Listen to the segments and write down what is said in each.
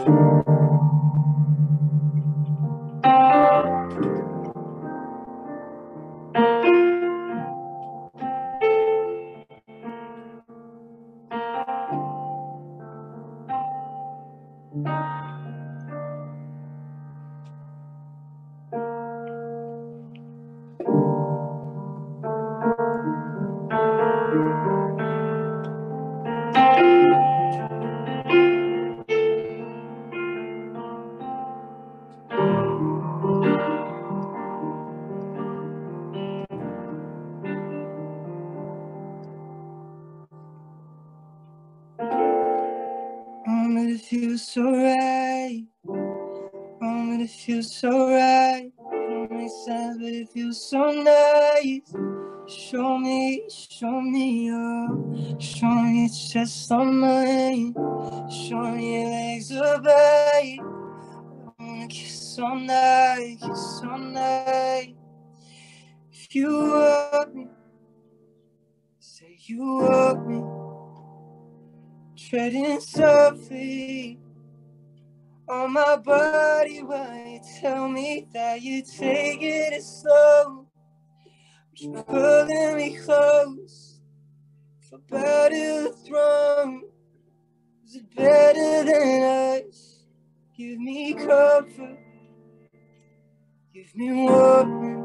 But it feels so right. But it feels so right. It don't make sense, but it feels so nice. Show me, oh. Show me your chest on mine. Show me your legs are bright. I wanna kiss all night, kiss all night. If you want me, say you want me. Treading softly on my body while you tell me that you take it slow. You're pulling me close, for better the throne. Is it better than us? Give me comfort, give me warning.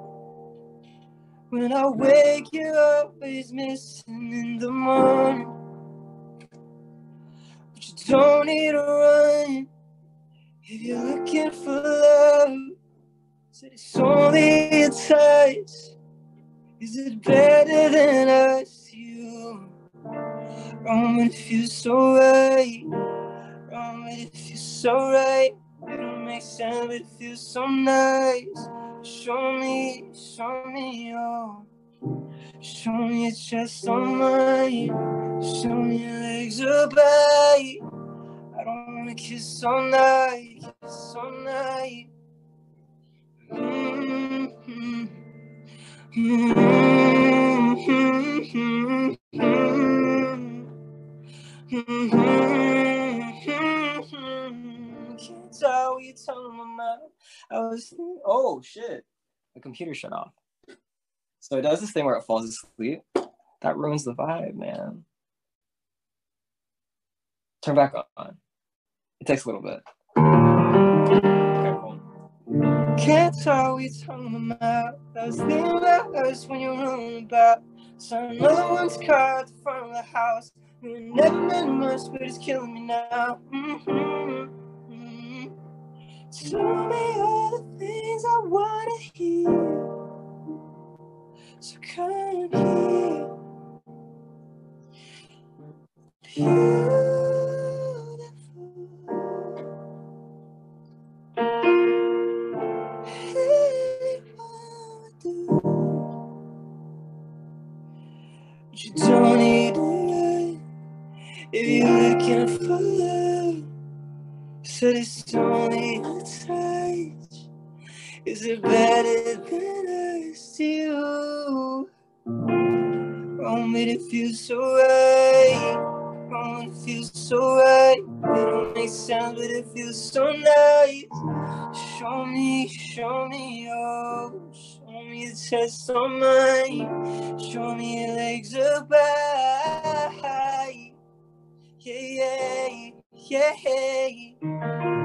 When I wake, you're always missing in the morning. But you don't need to run if you're looking for love. Said it's only a touch. Is it better than us? You wrong, but it feels so right. Wrong, but it feels so right. It don't make sense, but it feels so nice. Show me, oh. Show me your chest on mine. Show me your legs are bright. I don't wanna kiss all night, kiss all night. Mm-hmm. Can't tell what you're telling my mouth. I was thinking, oh shit, the computer shut off. So it does this thing where it falls asleep. That ruins the vibe, man. Turn back on. It takes a little bit. Okay, cool. Can't tell what you're talking about. I was thinking about us when you're running about. Saw another one's car at the front of the house. We never meant much, but it's killing me now. Tell me all the things I wanna hear. So come here. But you don't need to run if you're looking for love. Said it's only a touch. Is it better than us to you? Wrong, but it feels so right. Wrong, it feels so right. It don't make sense, but it feels so nice. Show me, oh. Show me your chest on mine. Show me your legs are bright. Yeah, yeah, yeah.